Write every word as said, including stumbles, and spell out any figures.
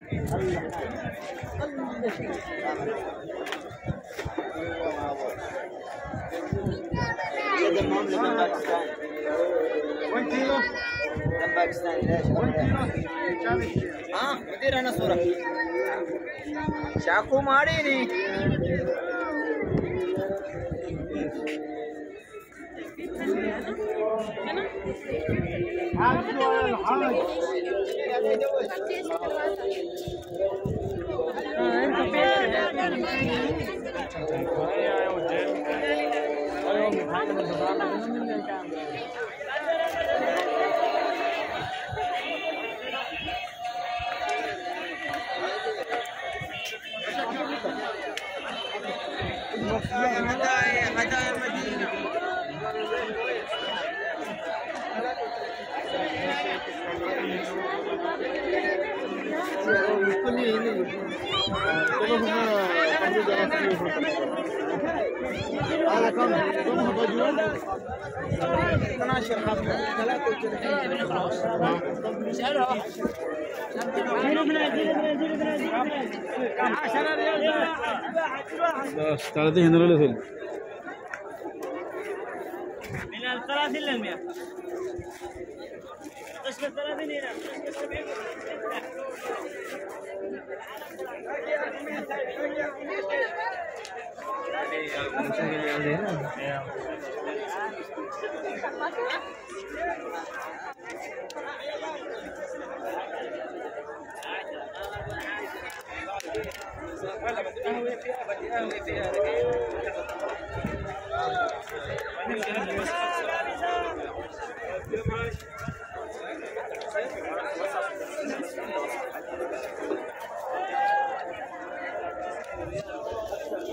One kilo دم باكستاني ليش؟ One kilo हाँ मुझे रहना सोरा चाकू मारी नहीं حاج ولا الحاج هدايا هدايا المدينة على كم كم هبجون أنا شرحت ثلاثة وثلاثين ثلاثين هنا ولا من الثلاثين للمئة قسم الثلاثين هنا قسم السبعين ولا بدي قهوة فيها بدي قهوة فيها